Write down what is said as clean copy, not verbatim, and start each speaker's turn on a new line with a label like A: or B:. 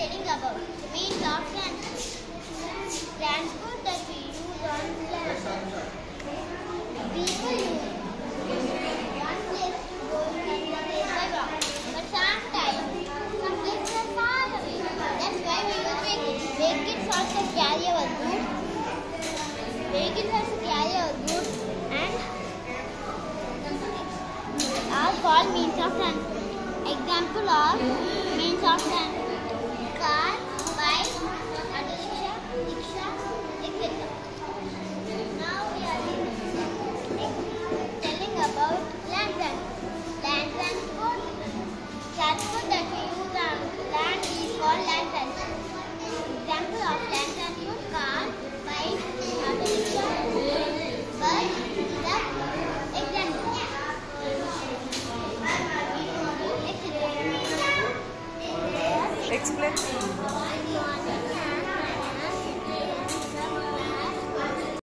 A: telling about the means of transport that we use on land. People use one place to go to another place by walk, but sometimes some places are far away. That's why we use vehicles. Vehicles also carry our goods. Vehicles also carry our goods and are called means of transport. Example of means of transport: car, bike, auto rickshaw, etc. Now we are telling about land transport. Land transport, transport that we use on land is called land transport. Example of land transport: car, bike, auto rickshaw, bus, truck, etc.
B: Explain.